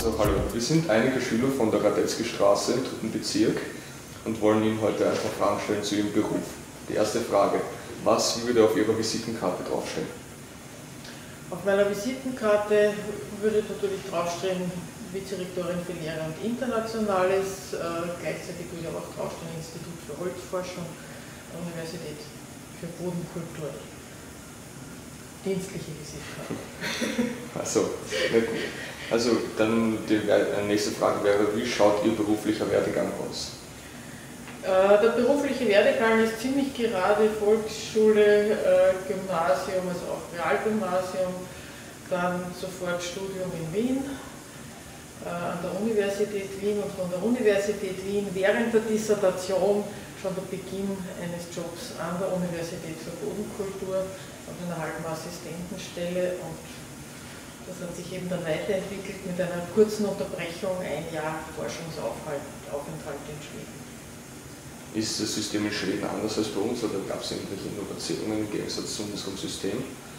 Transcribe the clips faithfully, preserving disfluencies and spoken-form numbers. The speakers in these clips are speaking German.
Also hallo, wir sind einige Schüler von der Radetzky-Straße im dritten Bezirk und wollen Ihnen heute ein paar Fragen stellen zu Ihrem Beruf. Die erste Frage: Was würde auf Ihrer Visitenkarte draufstehen? Auf meiner Visitenkarte würde natürlich draufstehen Vizerektorin für Lehre und Internationales, äh, gleichzeitig würde auch draufstehen Institut für Holzforschung, Universität für Bodenkultur. Dienstliche Visitenkarte. Also, also dann die nächste Frage wäre: Wie schaut Ihr beruflicher Werdegang aus? Äh, der berufliche Werdegang ist ziemlich gerade: Volksschule, äh, Gymnasium, also auch Realgymnasium, dann sofort Studium in Wien, äh, an der Universität Wien und von der Universität Wien während der Dissertation schon der Beginn eines Jobs an der Universität für Bodenkultur auf einer halben Assistentenstelle, und das hat sich eben dann weiterentwickelt mit einer kurzen Unterbrechung, ein Jahr Forschungsaufenthalt in Schweden. Ist das System in Schweden anders als bei uns oder gab es irgendwelche Innovationen im Gegensatz zu unserem System?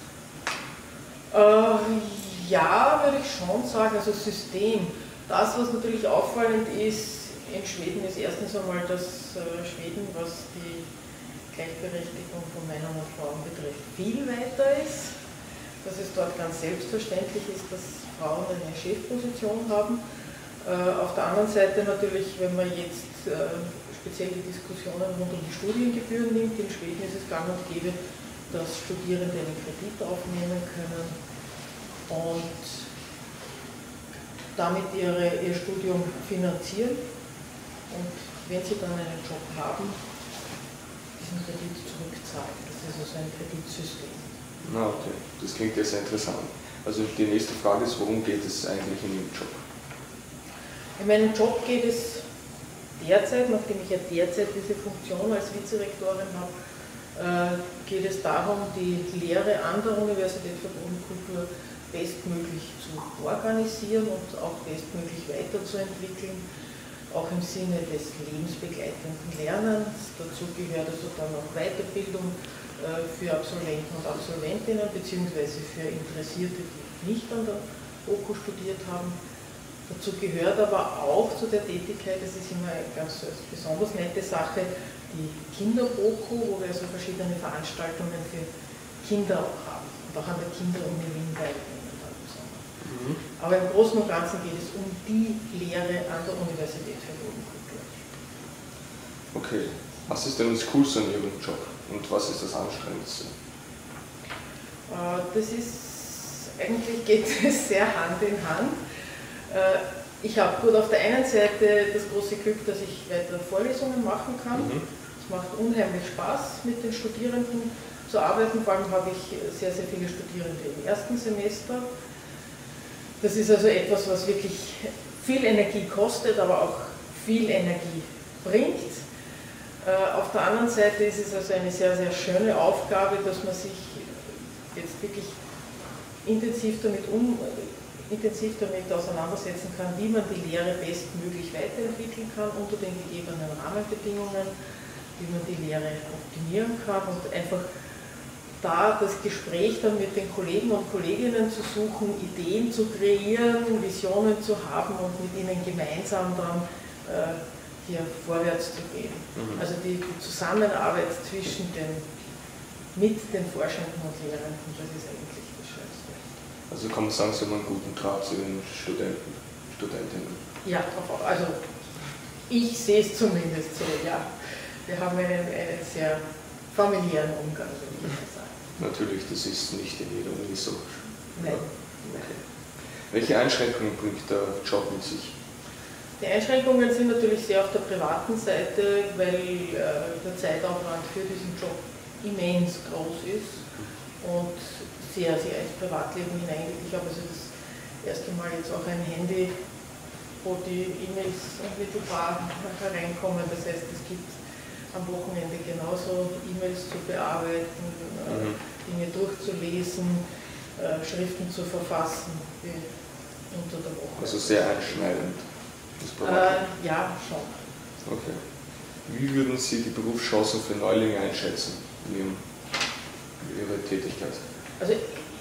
Äh, ja, würde ich schon sagen, also System. Das, was natürlich auffallend ist in Schweden, ist erstens einmal, dass äh, Schweden, was die Gleichberechtigung von Männern und Frauen betrifft, viel weiter ist. Dass es dort ganz selbstverständlich ist, dass Frauen eine Chefposition haben. Äh, auf der anderen Seite natürlich, wenn man jetzt äh, speziell die Diskussionen rund um die Studiengebühren nimmt, in Schweden ist es gang und gäbe, dass Studierende einen Kredit aufnehmen können und damit ihre, ihr Studium finanzieren, und wenn sie dann einen Job haben, diesen Kredit zurückzahlen. Das ist also ein Kreditsystem. Na okay, das klingt ja sehr interessant. Also die nächste Frage ist: Worum geht es eigentlich in Ihrem Job? In meinem Job geht es derzeit, nachdem ich ja derzeit diese Funktion als Vizerektorin habe, äh, geht es darum, die Lehre an der Universität für Bodenkultur bestmöglich zu organisieren und auch bestmöglich weiterzuentwickeln, auch im Sinne des lebensbegleitenden Lernens. Dazu gehört also dann auch Weiterbildung äh, für Absolventen und Absolventinnen beziehungsweise für Interessierte, die nicht an der BOKU studiert haben. Dazu gehört aber auch zu der Tätigkeit, das ist immer eine ganz besonders nette Sache, die Kinder-BOKU, wo wir also verschiedene Veranstaltungen für Kinder auch haben und auch an der Kinder-Uni Wien teilnehmen. Mhm. Aber im Großen und Ganzen geht es um die Lehre an der Universität für Bodenkultur. Okay, was ist denn das Coolste an Ihrem Job und was ist das Anstrengendste? Das ist, eigentlich geht es sehr Hand in Hand. Ich habe gut auf der einen Seite das große Glück, dass ich weitere Vorlesungen machen kann. Mhm. Es macht unheimlich Spaß, mit den Studierenden zu arbeiten. Vor allem habe ich sehr, sehr viele Studierende im ersten Semester. Das ist also etwas, was wirklich viel Energie kostet, aber auch viel Energie bringt. Auf der anderen Seite ist es also eine sehr, sehr schöne Aufgabe, dass man sich jetzt wirklich intensiv damit um intensiv damit auseinandersetzen kann, wie man die Lehre bestmöglich weiterentwickeln kann unter den gegebenen Rahmenbedingungen, wie man die Lehre optimieren kann und einfach da das Gespräch dann mit den Kollegen und Kolleginnen zu suchen, Ideen zu kreieren, Visionen zu haben und mit ihnen gemeinsam dann äh, hier vorwärts zu gehen. Mhm. Also die, die Zusammenarbeit zwischen den, mit den Forschenden und Lehrenden, das ist eigentlich das Schönste. Also kann man sagen, Sie haben einen guten Draht zu den Studenten, Studentinnen? Ja, also ich sehe es zumindest so, ja. Wir haben einen, einen sehr familiären Umgang, würde ich mal sagen. Natürlich, das ist nicht in jeder Uni so. Nein. Okay. Welche Einschränkungen bringt der Job mit sich? Die Einschränkungen sind natürlich sehr auf der privaten Seite, weil äh, der Zeitaufwand für diesen Job immens groß ist und sehr, sehr ins Privatleben hineingeht. Ich habe also das erste Mal jetzt auch ein Handy, wo die E-Mails unmittelbar hereinkommen. Das heißt, es gibt am Wochenende genauso E-Mails zu bearbeiten, mhm. äh, Dinge durchzulesen, äh, Schriften zu verfassen, wie unter der Woche. Also sehr einschneidend. Äh, ja, schon. Okay. Wie würden Sie die Berufschancen für Neulinge einschätzen in Ihrer Tätigkeit? Also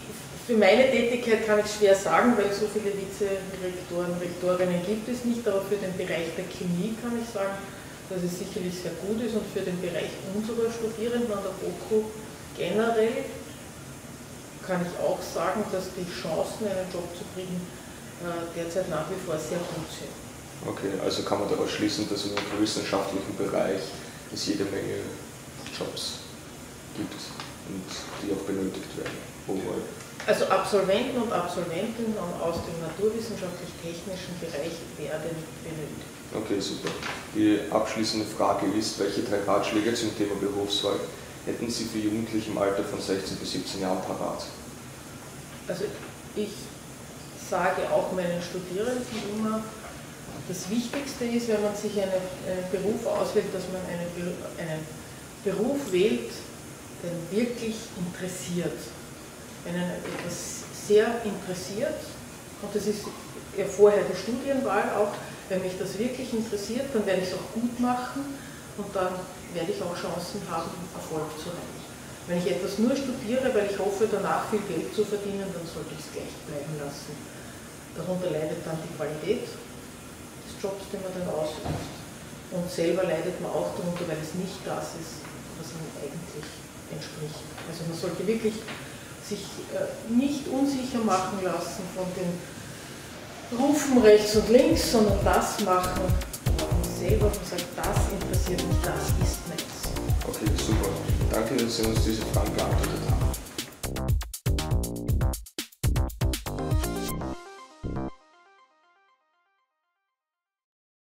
für meine Tätigkeit kann ich schwer sagen, weil so viele Vizerektoren, Rektorinnen gibt es nicht, aber für den Bereich der Chemie kann ich sagen, dass es sicherlich sehr gut ist und für den Bereich unserer Studierenden an der BOKU generell kann ich auch sagen, dass die Chancen, einen Job zu kriegen, derzeit nach wie vor sehr gut sind. Okay, also kann man daraus schließen, dass im wissenschaftlichen Bereich es jede Menge Jobs gibt und die auch benötigt werden. Wohl. Also Absolventen und Absolventinnen aus dem naturwissenschaftlich-technischen Bereich werden benötigt. Okay, super. Die abschließende Frage ist, welche drei Ratschläge zum Thema Berufswahl hätten Sie für Jugendliche im Alter von sechzehn bis siebzehn Jahren parat? Also ich sage auch meinen Studierenden immer, das Wichtigste ist, wenn man sich einen, einen Beruf auswählt, dass man einen, einen Beruf wählt, der wirklich interessiert. Wenn einen etwas sehr interessiert, und das ist ja vorher die Studienwahl auch, wenn mich das wirklich interessiert, dann werde ich es auch gut machen und dann werde ich auch Chancen haben, Erfolg zu haben. Wenn ich etwas nur studiere, weil ich hoffe, danach viel Geld zu verdienen, dann sollte ich es gleich bleiben lassen. Darunter leidet dann die Qualität des Jobs, den man dann ausübt. Und selber leidet man auch darunter, weil es nicht das ist, was einem eigentlich entspricht. Also man sollte wirklich sich nicht unsicher machen lassen von den Rufen rechts und links, sondern das machen, wo man selber sagt, das interessiert mich, das ist meins. Okay, super. Danke, dass Sie uns diese Fragen beantwortet haben.